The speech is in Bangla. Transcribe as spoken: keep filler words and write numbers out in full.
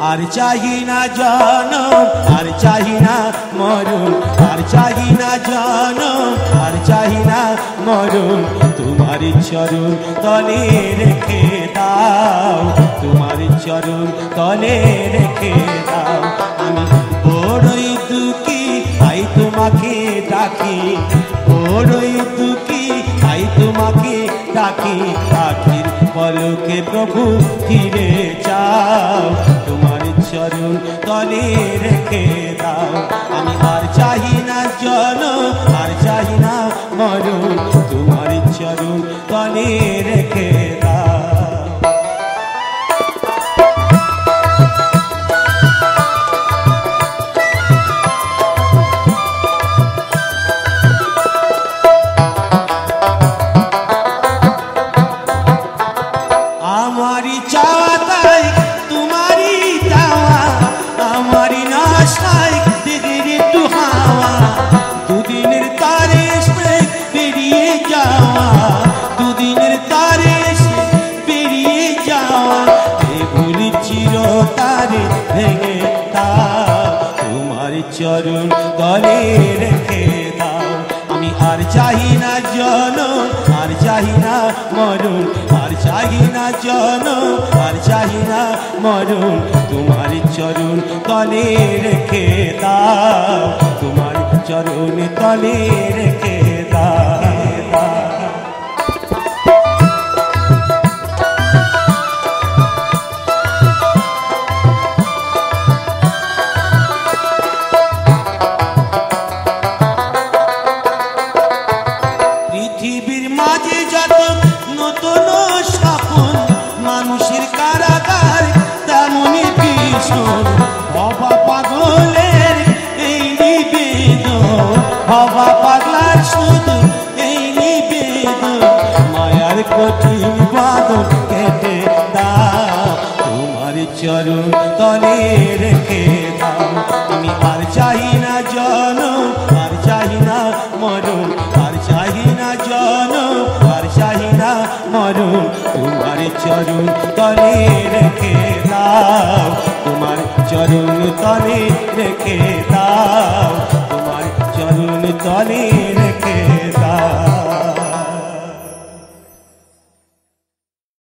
আর চাহি না জনম আর চাহি না মরণ আর চাহি না জনম আর চাহি না মরণ তোমার চরণ তলে রেখে দাও তোমার চরণ তলে রেখে দাও আমি বড়ই দুঃখী আই তোমাকে ডাকি বড়ই দুঃখী আই তোমাকে ডাকি আখির পলকে প্রভু ফিরে যাও তোমার চরণ তলে রেখে দাও আমি আর চাহি না জনম আর চাহি না মরণ তোমার চরণ তলে রেখে দাও আমারি চাওয়া তাই তোমারি চাওয়া আমারি নাশাই দিদির একটু হাওয়া দুদিনের তারে বেরিয়ে যাওয়া দুদিনের তারে বেরিয়ে যাওয়া এ ভুলি চির তারে ভেঙে দাও তোমার চরণ তলে রেখে দাও আমি আর চাহি না জনম আর চাহি না মরণ আর চাহি না জনম আর চাহি না মরণ তোমার চরণ তলে রেখে দাও তোমার চরণ তলে রেখে দাও পৃথিবীর মাঝে যত নতুন স্বপ্ন মানুষের কারাগার তেমনই ভীষণ হবা পাগলের এই নিবেদন হবা পাগলার শুধু এই নিবেদন মায়ার কঠিন বাঁধন কেটে দাও তোমার চরণ তলে রেখে দাও আমি আর চাহি না জনম আর চাহি না মরণ আর চাহি না জনম আর চাহি না মরণ তোমার চরণ তলে রেখে দাও তোমার চরণ তলে রেখে দাও তোমার চরণ তলে রেখে